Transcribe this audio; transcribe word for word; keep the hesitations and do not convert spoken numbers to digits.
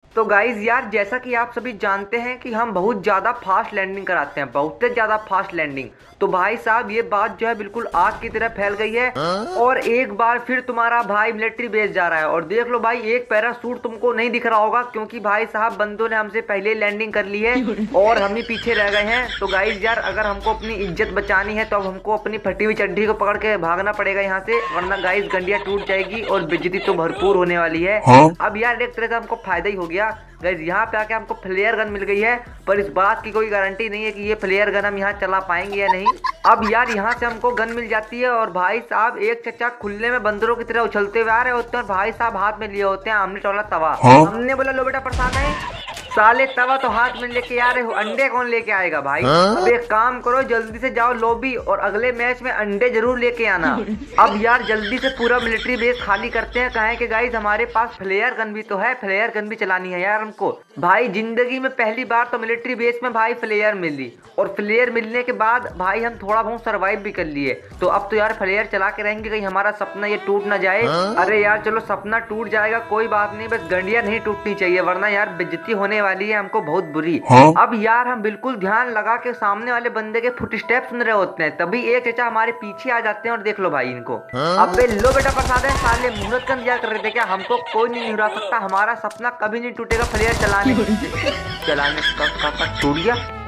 तो गाइज यार, जैसा कि आप सभी जानते हैं कि हम बहुत ज़्यादा फास्ट लैंडिंग कराते हैं, बहुत ज़्यादा फास्ट लैंडिंग। तो भाई साहब ये बात जो है बिल्कुल आग की तरह फैल गई है और एक बार फिर तुम्हारा भाई मिलिट्री बेस जा रहा है। और देख लो भाई, एक पैराशूट तुमको नहीं दिख रहा होगा क्योंकि भाई साहब बंदों ने हमसे पहले लैंडिंग कर ली है और हम ही पीछे रह गए हैं। तो गाइज यार, अगर हमको अपनी इज्जत बचानी है तो अब हमको अपनी फटी हुई चड्डी को पकड़ के भागना पड़ेगा यहाँ से, वरना गाइज गंडिया टूट जाएगी और बेइज्जती तो भरपूर होने वाली है। अब यार एक तरह से हमको फायदा ही हो गया गाइज, यहाँ पे आके हमको फ्लेयर गन मिल गई है, पर इस बात की कोई गारंटी नहीं है कि ये फ्लेयर गन हम यहाँ चला पाएंगे या नहीं। अब यार यहाँ से हमको गन मिल जाती है और भाई साहब एक चचा खुले में बंदरों की तरह उछलते हुए आ रहे होते हैं और भाई साहब हाथ में लिए होते हैं आमने वाला तवा। हमने बोला लो बेटा प्रसाद है, साले तवा तो हाथ में लेके आ रहे हो, अंडे कौन लेके आएगा भाई। अब एक काम करो, जल्दी से जाओ लॉबी और अगले मैच में अंडे जरूर लेके आना। अब यार जल्दी से पूरा मिलिट्री बेस खाली करते हैं, कहें कि गाइस हमारे पास फ्लेयर गन भी तो है, फ्लेयर गन भी चलानी है यार हमको। भाई जिंदगी में पहली बार तो मिलिट्री बेस में भाई फ्लेयर मिली और फ्लेयर मिलने के बाद भाई हम थोड़ा बहुत सर्वाइव भी कर लिए। तो अब तो यार फ्लेयर चला के रहेंगे, कहीं हमारा सपना ये टूट ना जाए। अरे यार चलो सपना टूट जाएगा कोई बात नहीं, बस गंडिया नहीं टूटनी चाहिए, वरना यार बेइज्जती होने वाली है हमको बहुत बुरी। हाँ? अब यार हम बिल्कुल ध्यान लगा के सामने वाले बंदे के फुट स्टेप सुन रहे होते हैं, तभी एक चचा हमारे पीछे आ जाते हैं और देख लो भाई इनको। हाँ? अब लो बेटा प्रसाद है, साले मुहूर्त कर दिया कर रहे थे क्या, हमको कोई नहीं हरा सकता, हमारा सपना कभी नहीं टूटेगा फ्लेयर चलाने चलाने का टूट गया।